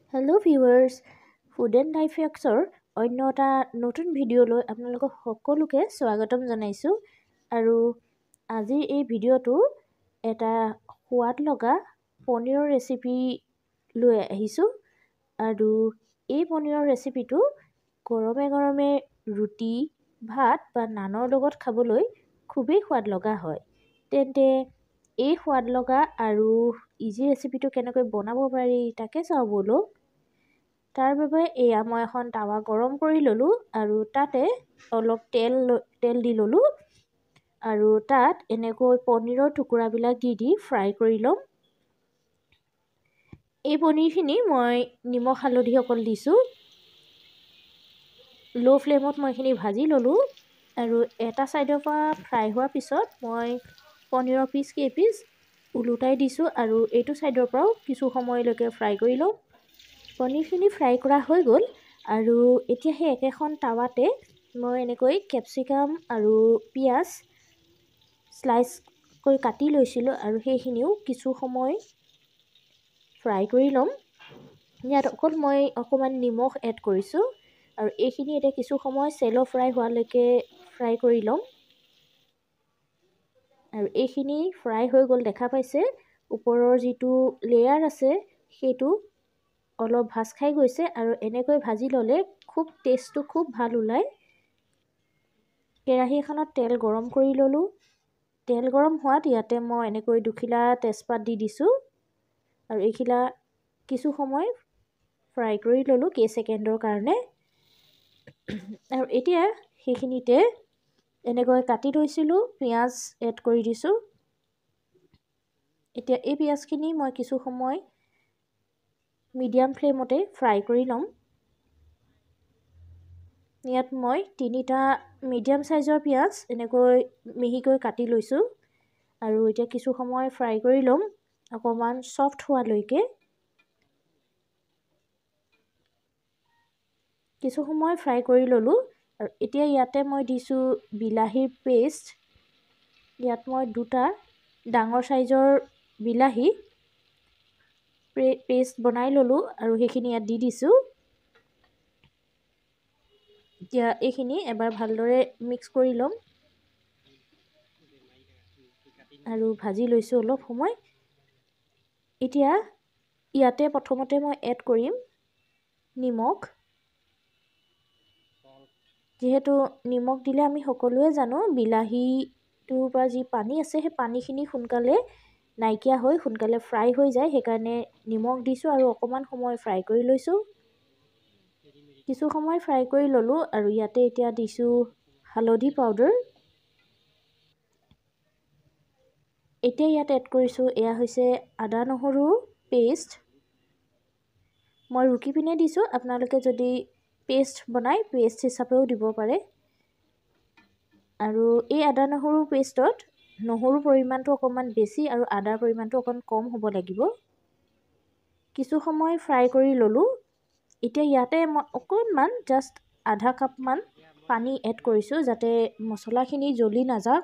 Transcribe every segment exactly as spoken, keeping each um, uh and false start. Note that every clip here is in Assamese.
Hello' viewers, food and life হেক্সৰ অন্য এটা নতুন ভিডিঅ'লৈ আপোনালোকক সকলোকে স্বাগতম জনাইছোঁ। আৰু আজিৰ এই ভিডিঅ'টো এটা সোৱাদ লগা পনীৰৰ ৰেচিপি লৈ আহিছোঁ। আৰু এই পনীৰৰ ৰেচিপিটো গৰমে গৰমে ৰুটি, ভাত বা নানৰ লগত খাবলৈ খুবেই সোৱাদ লগা হয়। তেন্তে এই সোৱাদ লগা আৰু ইজি ৰেচিপিটো কেনেকৈ বনাব পাৰি তাকে চাওঁ ব'লক। তাৰ বাবে এয়া মই এখন টাৱা গৰম কৰি ল'লোঁ আৰু তাতে অলপ তেল তেল দি ল'লোঁ আৰু তাত এনেকৈ পনীৰৰ টুকুৰাবিলাক দি দি ফ্ৰাই কৰি ল'ম। এই পনীৰখিনি মই নিমখ হালধি অকল দিছোঁ। ল' ফ্লেমত মই এইখিনি ভাজি ল'লোঁ আৰু এটা ছাইডৰ পৰা ফ্ৰাই হোৱাৰ পিছত মই পনীৰৰ পিচ কেইপিচ ওলোটাই দিছোঁ আৰু এইটো ছাইডৰ পৰাও কিছু সময়লৈকে ফ্ৰাই কৰি ল'ম। পনীৰখিনি ফ্ৰাই কৰা হৈ গ'ল আৰু এতিয়া সেই একেখন টাৱাতে মই এনেকৈ কেপচিকাম আৰু পিঁয়াজ স্লাইচ কৰি কাটি লৈছিলোঁ আৰু সেইখিনিও কিছু সময় ফ্ৰাই কৰি ল'ম। ইয়াত অকল মই অকণমান নিমখ এড কৰিছোঁ আৰু এইখিনি এতিয়া কিছু সময় চেল' ফ্ৰাই হোৱালৈকে ফ্ৰাই কৰি ল'ম। আৰু এইখিনি ফ্ৰাই হৈ গ'ল, দেখা পাইছে ওপৰৰ যিটো লেয়াৰ আছে সেইটো অলপ ভাজ খাই গৈছে আৰু এনেকৈ ভাজি ল'লে খুব টেষ্টটো খুব ভাল ওলায়। কেৰাহী এখনত তেল গৰম কৰি ল'লোঁ। তেল গৰম হোৱাত ইয়াতে মই এনেকৈ দুখিলা তেজপাত দি দিছোঁ আৰু এইখিলা কিছু সময় ফ্ৰাই কৰি ল'লোঁ কেইছেকেণ্ডৰ কাৰণে। আৰু এতিয়া সেইখিনিতে এনেকৈ কাটি থৈছিলোঁ পিঁয়াজ এড কৰি দিছোঁ। এতিয়া এই পিঁয়াজখিনি মই কিছু সময় মিডিয়াম ফ্লেমতে ফ্ৰাই কৰি ল'ম। ইয়াত মই তিনিটা মিডিয়াম চাইজৰ পিঁয়াজ এনেকৈ মিহিকৈ কাটি লৈছোঁ আৰু এতিয়া কিছু সময় ফ্ৰাই কৰি ল'ম অকণমান ছফ্ট হোৱালৈকে। কিছু সময় ফ্ৰাই কৰি ল'লোঁ আৰু এতিয়া ইয়াতে মই দিছোঁ বিলাহীৰ পেষ্ট। ইয়াত মই দুটা ডাঙৰ চাইজৰ বিলাহী পেষ্ট বনাই ল'লোঁ আৰু সেইখিনি ইয়াত দি দিছোঁ। এতিয়া এইখিনি এবাৰ ভালদৰে মিক্স কৰি ল'ম আৰু ভাজি লৈছোঁ অলপ সময়। এতিয়া ইয়াতে প্ৰথমতে মই এড কৰিম নিমখ। যিহেতু নিমখ দিলে আমি সকলোৱে জানো বিলাহীটোৰ পৰা যি পানী আছে সেই পানীখিনি সোনকালে নাইকিয়া হৈ সোনকালে ফ্ৰাই হৈ যায়, সেইকাৰণে নিমখ দিছোঁ আৰু অকণমান সময় ফ্ৰাই কৰি লৈছোঁ। কিছু সময় ফ্ৰাই কৰি ল'লোঁ আৰু ইয়াতে এতিয়া দিছোঁ হালধি পাউডাৰ। এতিয়া ইয়াত এড কৰিছোঁ এয়া হৈছে আদা নহৰু পেষ্ট। মই ৰুকি পিনে দিছোঁ, আপোনালোকে যদি পেষ্ট বনাই পেষ্ট হিচাপেও দিব পাৰে। আৰু এই আদা নহৰু পেষ্টত নহৰুৰ পৰিমাণটো অকণমান বেছি আৰু আদাৰ পৰিমাণটো অকণ কম হ'ব লাগিব। কিছু সময় ফ্ৰাই কৰি ল'লোঁ। এতিয়া ইয়াতে মই অকণমান জাষ্ট আধা কাপমান পানী এড কৰিছোঁ যাতে মছলাখিনি জ্বলি নাযাওক।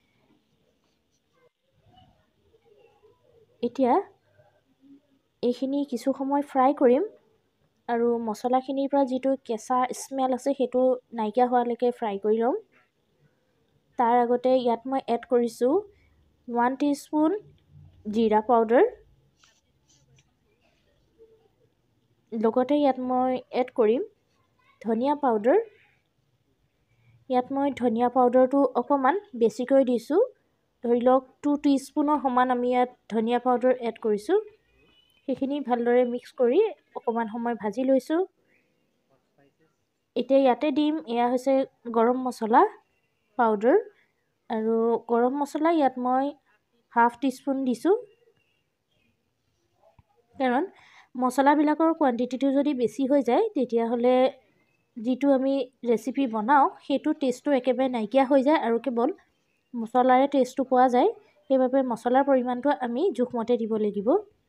এতিয়া এইখিনি কিছু সময় ফ্ৰাই কৰিম আৰু মছলাখিনিৰ পৰা যিটো কেঁচা স্মেল আছে সেইটো নাইকিয়া হোৱালৈকে ফ্ৰাই কৰি ল'ম। তাৰ আগতে ইয়াত মই এড কৰিছোঁ ওৱান টিস্পুন জীৰা পাউডাৰ। লগতে ইয়াত মই এড কৰিম ধনিয়া পাউডাৰ। ইয়াত মই ধনিয়া পাউডাৰটো অকণমান বেছিকৈ দিছোঁ, ধৰি লওক টু টিস্পুনৰ সমান আমি ইয়াত ধনিয়া পাউডাৰ এড কৰিছোঁ। সেইখিনি ভালদৰে মিক্স কৰি অকণমান সময় ভাজি লৈছোঁ। এতিয়া ইয়াতে দিম এয়া হৈছে গৰম মছলা পাউডাৰ আৰু গৰম মছলা ইয়াত মই হাফ টিস্পুন দিছোঁ, কাৰণ মছলাবিলাকৰ কোৱাণ্টিটিটো যদি বেছি হৈ যায় তেতিয়াহ'লে যিটো আমি ৰেচিপি বনাওঁ সেইটো টেষ্টটো একেবাৰে নাইকিয়া হৈ যায় আৰু কেৱল মছলাৰে টেষ্টটো পোৱা যায়। সেইবাবে মছলাৰ পৰিমাণটো আমি জোখমতে দিব লাগিব।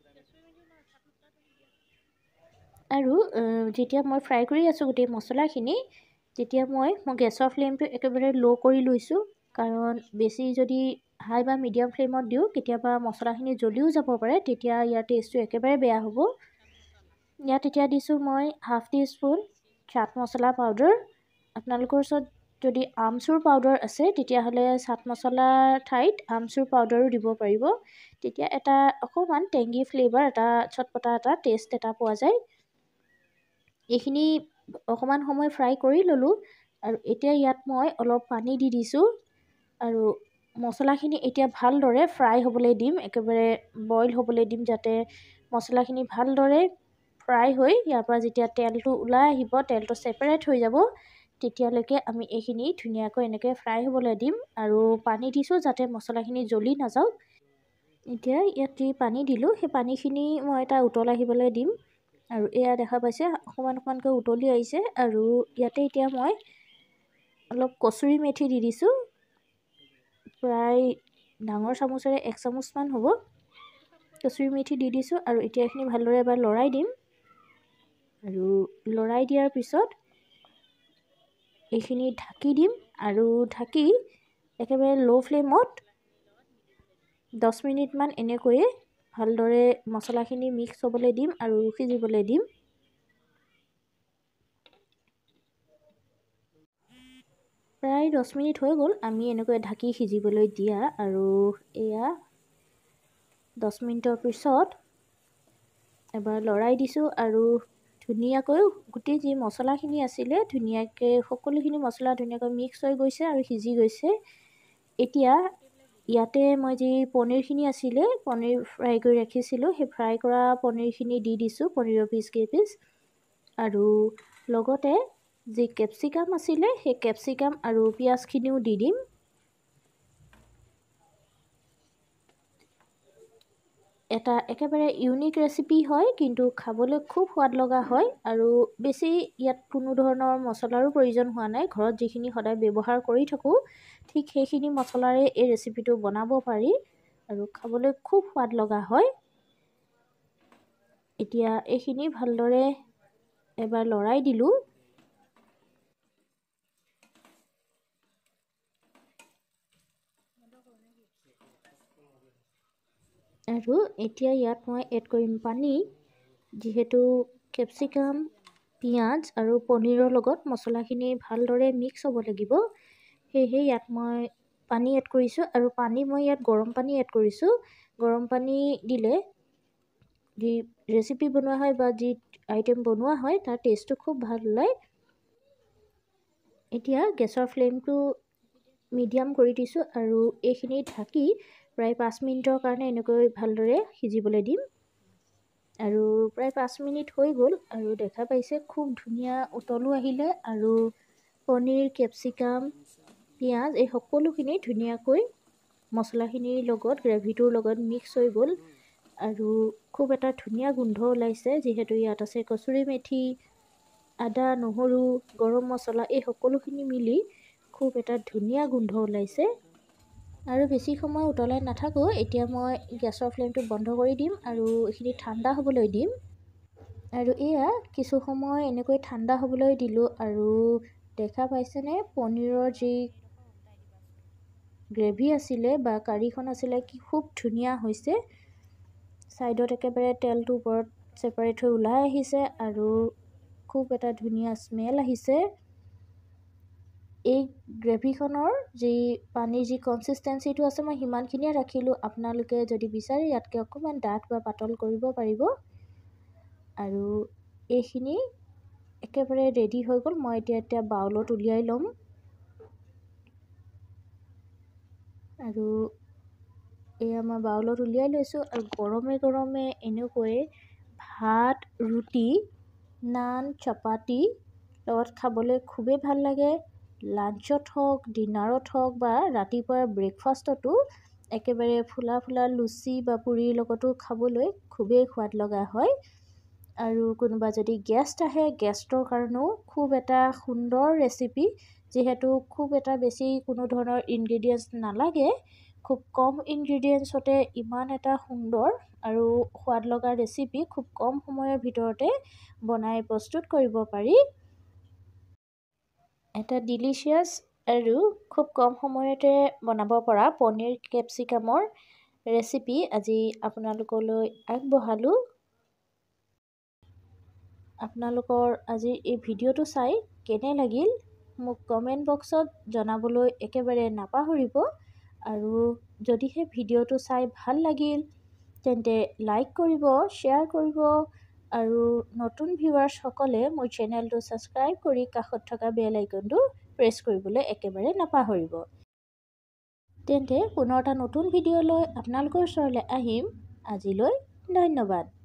আৰু যেতিয়া মই ফ্ৰাই কৰি আছোঁ গোটেই মছলাখিনি, তেতিয়া মই মই গেছৰ ফ্লেমটো একেবাৰে ল' কৰি লৈছোঁ, কাৰণ বেছি যদি হাই বা মিডিয়াম ফ্লেমত দিওঁ কেতিয়াবা মছলাখিনি জ্বলিও যাব পাৰে, তেতিয়া ইয়াৰ টেষ্টটো একেবাৰে বেয়া হ'ব। ইয়াত এতিয়া দিছোঁ মই হাফ টি স্পুন চাট মছলা পাউডাৰ। আপোনালোকৰ ওচৰত যদি আমচুৰ পাউডাৰ আছে তেতিয়াহ'লে চাট মছলাৰ ঠাইত আমচুৰ পাউডাৰো দিব পাৰিব। তেতিয়া এটা অকণমান টেঙি ফ্লেভাৰ, এটা চটপটা এটা টেষ্ট এটা পোৱা যায়। এইখিনি অকণমান সময় ফ্ৰাই কৰি ল'লোঁ আৰু এতিয়া ইয়াত মই অলপ পানী দি দিছোঁ আৰু মছলাখিনি এতিয়া ভালদৰে ফ্ৰাই হ'বলৈ দিম, একেবাৰে বইল হ'বলৈ দিম, যাতে মছলাখিনি ভালদৰে ফ্ৰাই হৈ ইয়াৰ পৰা যেতিয়া তেলটো ওলাই আহিব, তেলটো ছেপাৰেট হৈ যাব, তেতিয়ালৈকে আমি এইখিনি ধুনীয়াকৈ এনেকৈ ফ্ৰাই হ'বলৈ দিম আৰু পানী দিছোঁ যাতে মছলাখিনি জ্বলি নাযাওক। এতিয়া ইয়াত যি পানী দিলোঁ সেই পানীখিনি মই এটা উতল আহিবলৈ দিম আৰু এয়া দেখা পাইছে অকণমান অকণমানকৈ উতলি আহিছে আৰু ইয়াতে এতিয়া মই অলপ কচুৰি মেথি দি দিছোঁ, প্ৰায় ডাঙৰ চামুচেৰে এক চামুচমান হ'ব কচুৰি মেথি দি দিছোঁ আৰু এতিয়া এইখিনি ভালদৰে এবাৰ লৰাই দিম আৰু লৰাই দিয়াৰ পিছত এইখিনি ঢাকি দিম আৰু ঢাকি একেবাৰে ল' ফ্লেমত দহ মিনিটমান এনেকৈয়ে ভালদৰে মছলাখিনি মিক্স হ'বলৈ দিম আৰু সিজিবলৈ দিম। প্ৰায় দহ মিনিট হৈ গ'ল আমি এনেকৈ ঢাকি সিজিবলৈ দিয়া আৰু এয়া দহ মিনিটৰ পিছত এবাৰ লৰাই দিছোঁ আৰু ধুনীয়াকৈ গোটেই যি মছলাখিনি আছিলে ধুনীয়াকৈ সকলোখিনি মছলা ধুনীয়াকৈ মিক্স হৈ গৈছে আৰু সিজি গৈছে। এতিয়া ইয়াতে মই যি পনীৰখিনি আছিলে, পনীৰ ফ্ৰাই কৰি ৰাখিছিলোঁ, সেই ফ্ৰাই কৰা পনীৰখিনি দি দিছোঁ, পনীৰৰ পিচ কেইপিচ, আৰু লগতে যি কেপচিকাম আছিলে সেই কেপচিকাম আৰু পিঁয়াজখিনিও দি দিম। এটা একেবাৰে ইউনিক ৰেচিপি হয়, কিন্তু খাবলৈ খুব সোৱাদ লগা হয় আৰু বেছি ইয়াত কোনো ধৰণৰ মছলাৰো প্ৰয়োজন হোৱা নাই। ঘৰত যিখিনি সদায় ব্যৱহাৰ কৰি থাকোঁ ঠিক সেইখিনি মছলাৰে এই ৰেচিপিটো বনাব পাৰি আৰু খাবলৈ খুব সোৱাদ লগা হয়। এতিয়া এইখিনি ভালদৰে এবাৰ লৰাই দিলোঁ আৰু এতিয়া ইয়াত মই এড কৰিম পানী। যিহেতু কেপচিকাম, পিঁয়াজ আৰু পনীৰৰ লগত মছলাখিনি ভালদৰে মিক্স হ'ব লাগিব, সেয়েহে ইয়াত মই পানী এড কৰিছোঁ আৰু পানী মই ইয়াত গৰম পানী এড কৰিছোঁ। গৰম পানী দিলে যি ৰেচিপি বনোৱা হয় বা যি আইটেম বনোৱা হয় তাৰ টেষ্টটো খুব ভাল ওলায়। এতিয়া গেছৰ ফ্লেমটো মিডিয়াম কৰি দিছোঁ আৰু এইখিনি ঢাকি প্ৰায় পাঁচ মিনিটৰ কাৰণে এনেকৈ ভালদৰে সিজিবলৈ দিম আৰু প্ৰায় পাঁচ মিনিট হৈ গ'ল আৰু দেখা পাইছে খুব ধুনীয়া উতলো আহিলে আৰু পনীৰ, কেপচিকাম, পিঁয়াজ এই সকলোখিনি ধুনীয়াকৈ মছলাখিনিৰ লগত, গ্ৰেভিটোৰ লগত মিক্স হৈ গ'ল আৰু খুব এটা ধুনীয়া গোন্ধ ওলাইছে। যিহেতু ইয়াত আছে কচুৰি মেথি, আদা, নহৰু, গৰম মছলা, এই সকলোখিনি মিলি খুব এটা ধুনীয়া গোন্ধ ওলাইছে আৰু বেছি সময় উতলাই নাথাকোঁ। এতিয়া মই গেছৰ ফ্লেমটো বন্ধ কৰি দিম আৰু এইখিনি ঠাণ্ডা হ'বলৈ দিম আৰু এয়া কিছু সময় এনেকৈ ঠাণ্ডা হ'বলৈ দিলোঁ আৰু দেখা পাইছেনে পনীৰৰ যি গ্ৰেভি আছিলে বা কাৰীখন আছিলে কি খুব ধুনীয়া হৈছে। ছাইডত একেবাৰে তেলটো ওপৰত ছেপাৰেট হৈ ওলাই আহিছে আৰু খুব এটা ধুনীয়া স্মেল আহিছে। এই গ্ৰেভিখনৰ যি পানীৰ যি কনচিষ্টেঞ্চিটো আছে মই সিমানখিনিয়ে ৰাখিলোঁ। আপোনালোকে যদি বিচাৰে ইয়াতকৈ অকণমান ডাঠ বা পাতল কৰিব পাৰিব আৰু এইখিনি একেবাৰে ৰেডি হৈ গ'ল। মই এতিয়া এতিয়া বাউলত উলিয়াই ল'ম আৰু এয়া মই বাউলত উলিয়াই লৈছোঁ আৰু গৰমে গৰমে এনেকৈ ভাত, ৰুটি, নান, চপাতি লগত খাবলৈ খুবেই ভাল লাগে। লাঞ্চত হওক, ডিনাৰত হওক বা ৰাতিপুৱাৰ ব্ৰেকফাষ্টতো একেবাৰে ফুলা ফুলা লুচি বা পুৰিৰ লগতো খাবলৈ খুবেই সোৱাদ লগা হয় আৰু কোনোবা যদি গেষ্ট আহে, গেষ্টৰ কাৰণেও খুব এটা সুন্দৰ ৰেচিপি। যিহেতু খুব এটা বেছি কোনো ধৰণৰ ইনগ্ৰিডিয়েণ্টছ নালাগে, খুব কম ইনগ্ৰিডিয়েণ্টছতে ইমান এটা সুন্দৰ আৰু সোৱাদ লগা ৰেচিপি খুব কম সময়ৰ ভিতৰতে বনাই প্ৰস্তুত কৰিব পাৰি। এটা ডিলিচিয়াছ আৰু খুব কম সময়তে বনাব পৰা পনীৰ কেপচিকামৰ ৰেচিপি আজি আপোনালোকলৈ আগবঢ়ালোঁ। আপোনালোকৰ আজিৰ এই ভিডিঅ'টো চাই কেনে লাগিল মোক কমেণ্ট বক্সত জনাবলৈ একেবাৰে নাপাহৰিব। আৰু যদিহে ভিডিঅ'টো চাই ভাল লাগিল তেন্তে লাইক কৰিব, শ্বেয়াৰ কৰিব আৰু নতুন ভিউৱাৰ্ছসকলে মোৰ চেনেলটো ছাবস্ক্ৰাইব কৰি কাষত থকা বেল আইকনটো প্ৰেছ কৰিবলৈ একেবাৰে নাপাহৰিব। তেন্তে পুনৰ এটা নতুন ভিডিঅ' লৈ আপোনালোকৰ ওচৰলৈ আহিম। আজিলৈ ধন্যবাদ।